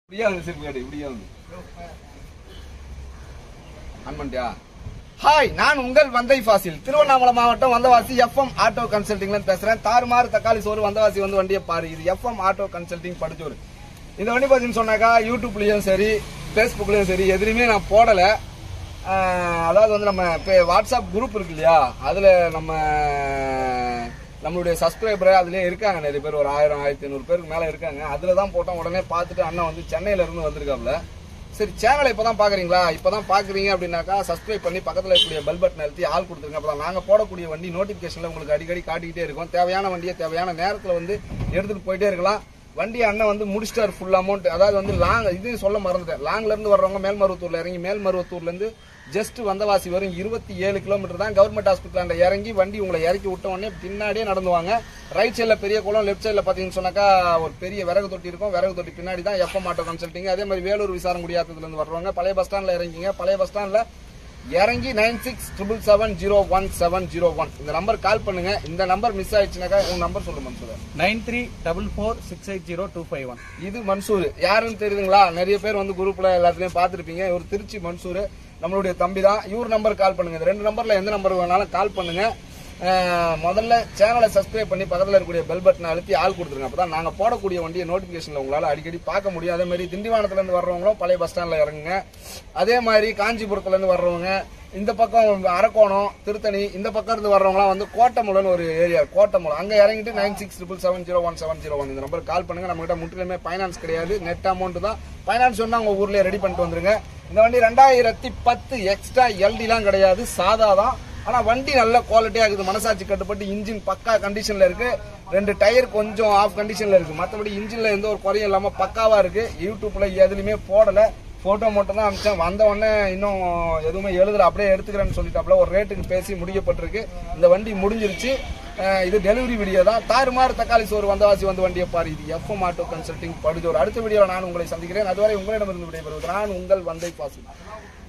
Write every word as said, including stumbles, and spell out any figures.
Hi, நான் உங்கள் வந்தை ஃபாசில், திருவண்ணாமலை மாவட்டம் வந்தவாசி எஃப்எம் ஆட்டோ கன்சல்டிங்ல பேசுறேன். தாறுமாறு தக்காளி சோறு வந்தவாசி வந்து வண்டியை பாரு. இது எஃப்எம் ஆட்டோ கன்சல்டிங் படுச்சோறு. இந்த வண்டி பார்த்தீங்கன்னு சொன்னாக்கா யூடியூப்லயும் சரி பேஸ்புக்லயும் சரி எதுலையுமே நான் போடல. அதாவது வந்து நம்ம வாட்ஸ்அப் குரூப் இருக்கு இல்லையா, அதுல நம்ம நம்மளுடைய சப்ஸ்கிரைபர் அதுலயே இருக்காங்க நிறைய பேர், ஒரு ஆயிரம் ஆயிரத்தி ஐநூறு பேருக்கு மேல இருக்காங்க. அதுலதான் போட்டோம். உடனே பார்த்துட்டு அண்ணன் வந்து சென்னையில இருந்து வந்திருக்காப்ல. சரி, சேனலை இப்பதான் பாக்குறீங்களா, இப்பதான் பாக்குறீங்க அப்படின்னாக்கா சப்ஸ்கிரைப் பண்ணி பக்கத்துல இருக்கக்கூடிய பெல் பட்டன் அழுத்தி ஆள் கொடுத்துருங்க. அப்பதான் நாங்க போடக்கூடிய வண்டி நோட்டிபிகேஷன்ல உங்களுக்கு அடிக்கடி காட்டிக்கிட்டே இருக்கும். தேவையான வண்டியை தேவையான நேரத்துல வந்து எடுத்துட்டு போயிட்டே இருக்கலாம். வண்டி அண்ணன் வந்து முடிச்சிட்டார் ஃபுல் அமௌண்ட். அதாவது வந்து லாங் இது சொல்ல மறந்துட்டேன். லாங்ல இருந்து வர்றவங்க மேல்மருவத்தூர்ல இறங்கி மேல்மருவத்தூர்ல இருந்து ஜஸ்ட் வந்தவாசி வரும் இருபத்தி ஏழு கிலோமீட்டர் தான். கவர்மெண்ட் ஹாஸ்பிட்டல் இறங்கி வண்டி உங்களை இறக்கி விட்ட உடனே பின்னாடியே நடந்துவாங்க. ரைட் சைட்ல பெரிய குளம், லெப்ட் சைட்ல பாத்தீங்கன்னு சொன்னாக்கா ஒரு பெரிய விறகு தொட்டி இருக்கும். விறகு தொட்டி பின்னாடி தான் எஃப்எம் ஆட்டோ கன்சல்டிங். அதே மாதிரி வேலூர் விசாரங்குடி ஆத்தத்துல இருந்து வர்றவங்க பழைய பஸ் ஸ்டாண்ட்ல இறங்கிங்க. பழைய பஸ் ஸ்டாண்ட்ல இறங்கி nine six triple seven zero one seven zero one இந்த நம்பர் கால் பண்ணுங்க. இந்த நம்பர் மிஸ் ஆயிடுச்சுனாக்கா உங்க நம்பர் சொல்லுங்க Mansoor. Nine three double four six eight zero two five one. இது மன்சூர். யாருன்னு தெரியுதுங்களா? நிறைய பேர் வந்து குரூப்ல எல்லாத்துலயும் பாத்துருப்பீங்க. இவர் திருச்சி மன்சூர், நம்மளுடைய தம்பி தான். இவர் நம்பர் கால் பண்ணுங்க. இந்த ரெண்டு நம்பர்ல எந்த நம்பர் வேணாலும் கால் பண்ணுங்க. முதல்ல சேனலை சப்ஸ்கிரைப் பண்ணி பக்கத்தில் இருக்கக்கூடிய பெல் பட்டனை அழுத்தி ஆள் கொடுத்துருங்க. அப்பதான் நாங்க போடக்கூடிய வண்டியை நோட்டிபிகேஷன்ல உங்களால அடிக்கடி பார்க்க முடியும். அதே மாதிரி திண்டிவனத்துல இருந்து வர்றவங்களும் பழைய பஸ் ஸ்டாண்ட்ல இறங்குங்க. அதே மாதிரி காஞ்சிபுரத்துல இருந்து வர்றவங்க, இந்த பக்கம் அரக்கோணம், திருத்தணி, இந்த பக்கம் இருந்து வர்றவங்களாம் வந்து கோட்டமுலன்னு ஒரு ஏரியா, கோட்டமுலம் அங்க இறங்கிட்டு nine six triple seven zero one seven zero one இந்த நம்பர் கால் பண்ணுங்க. நம்ம கிட்ட முற்றிலுமே பைனான்ஸ் கிடையாது, நெட் அமௌண்ட் தான். பைனான்ஸ் சொன்னா உங்க ஊர்லயே ரெடி பண்ணிட்டு வந்துருங்க. இந்த வண்டி ரெண்டாயிரத்தி பத்து எக்ஸ்ட்ரா எல்டி எல்லாம் கிடையாது, சாதா தான். ஆனா வண்டி நல்ல குவாலிட்டியா இருக்குது. மனசாட்சி கட்டுப்பட்டு இன்ஜின் பக்கா கண்டிஷன்ல இருக்கு. ரெண்டு டயர் கொஞ்சம் ஆஃப் கண்டிஷன்ல இருக்கு. மற்றபடி இன்ஜின்ல எந்த ஒரு குறையும் இல்லாம பக்காவா இருக்கு. யூடியூப்ல எதுலையுமே போடல, போட்டோ மட்டும் தான் அனுப்பிச்சேன். வந்த உடனே இன்னும் எதுவுமே எழுதல, அப்படியே எடுத்துக்கிறேன்னு சொல்லிட்டாப்ல. ஒரு ரேட்டுக்கு பேசி முடிக்கப்பட்டிருக்கு. இந்த வண்டி முடிஞ்சிருச்சு. இது டெலிவரி வீடியோ தான். தாறுமாறு தக்காளி சோறு வந்தவாசி வந்து வண்டியை பாரு. இது எஃப்எம் ஆட்டோ கன்சல்டிங் படுஜோர். அடுத்த வீடியோவில் நான் உங்களை சந்திக்கிறேன். அதுவரை உங்களிடமிருந்து விடைபெறுவது நான் உங்கள் வந்தை பாசி.